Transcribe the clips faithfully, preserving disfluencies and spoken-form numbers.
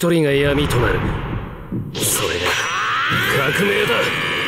一人が闇となる。それが革命だ。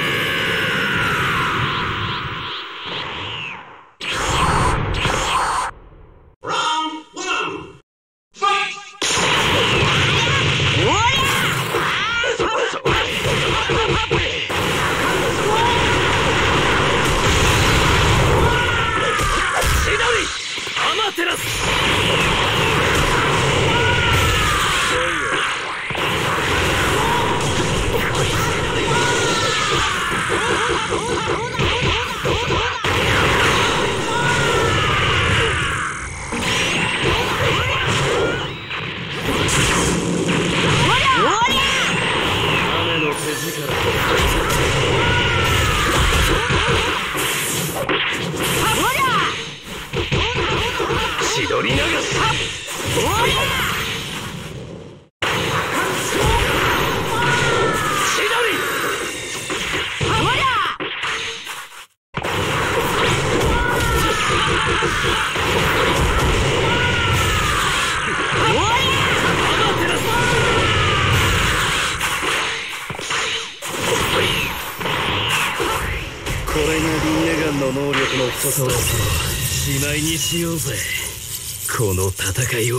そろそろしまいにしようぜ、この戦いを。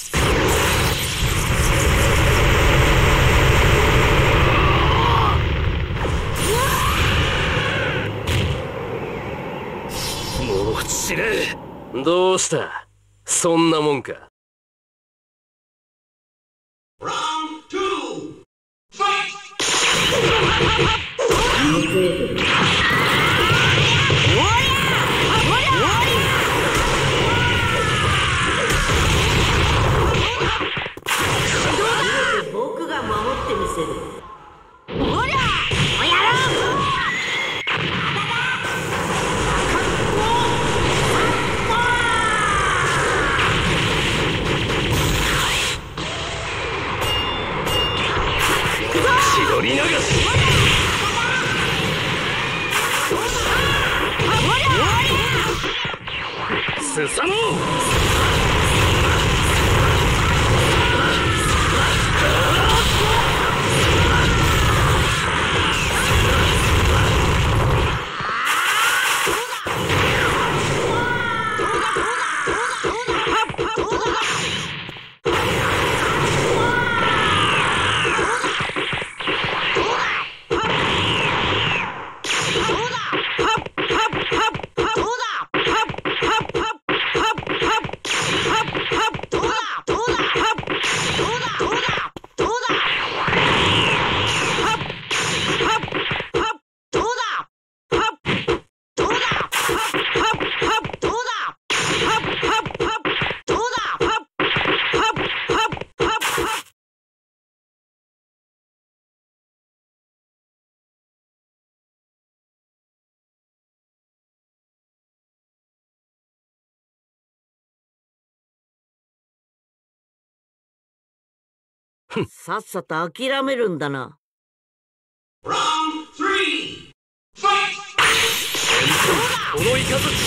もう散れ。どうした、そんなもんか。 僕が守ってみせる。ほら、おやろう。絞り流す。すさもう。さっさと諦めるんだな。このイカズチ。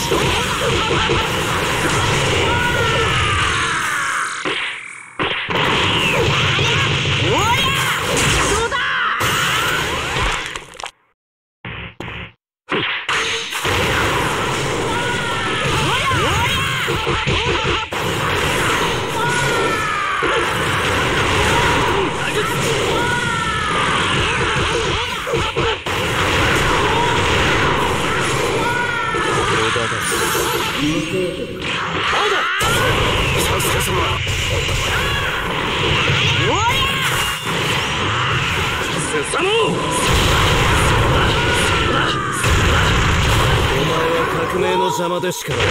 革命の邪魔でしかない。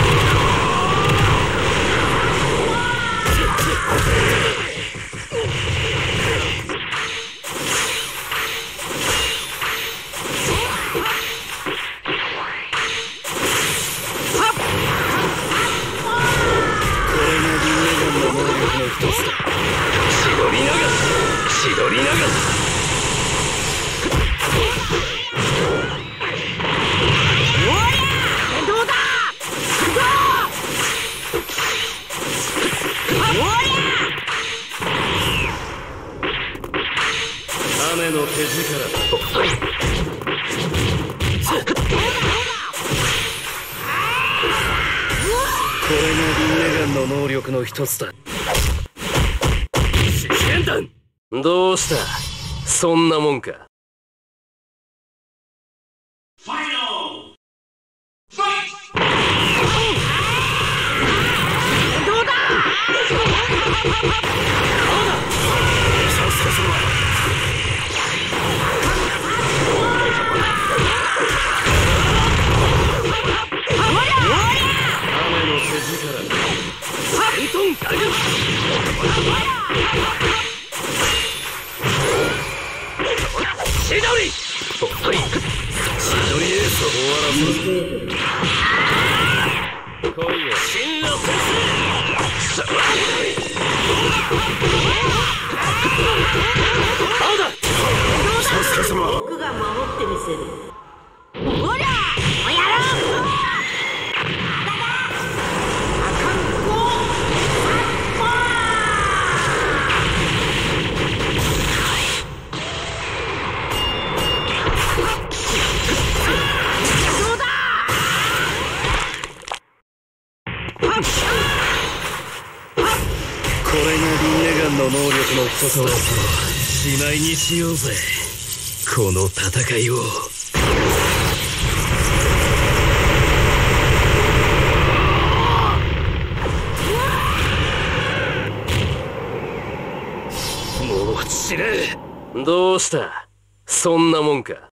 これがリンネガンの能力の一つだ。絞り流す、絞り流す。 雨の手力。これがリンネガンの能力の一つだ。試験弾。どうした、そんなもんか。千鳥！千鳥エースを終わらせる。来いよ、神羅先生！青だ！サスケ様！ 僕が守ってみせる。ほら！おやろう！ これがリンネガンの能力の一つだ。そろそろしまいにしようぜ、この戦いを。もう死ね。どうした、そんなもんか。